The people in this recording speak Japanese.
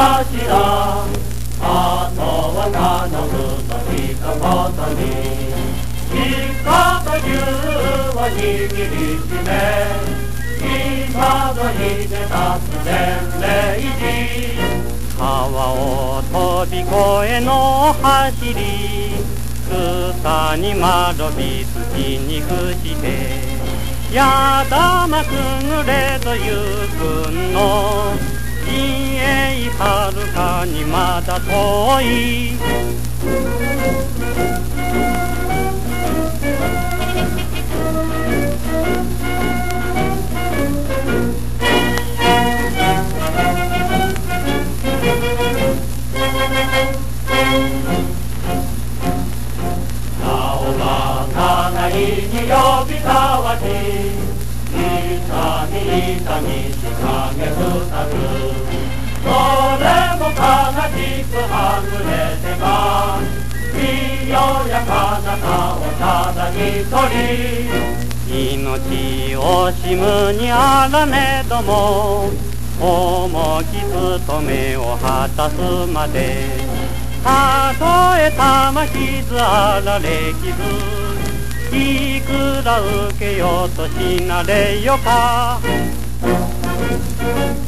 かしら。あとは頼むと一言に、しかと銃を握りしめ、今の日で立つ伝令時。川を飛び越えの走り、草に窓び土に伏して、やだまくぐれとゆくの、陣営はるかにまだ遠い。に呼びかわし、痛み痛みしかげふたつ。それも悲しくはぐれてか、清やかな顔ただ一人。命を惜しむにあらねども、重き務めを果たすまで、たとえ玉傷あられ傷、いくら受けようとしなれよか。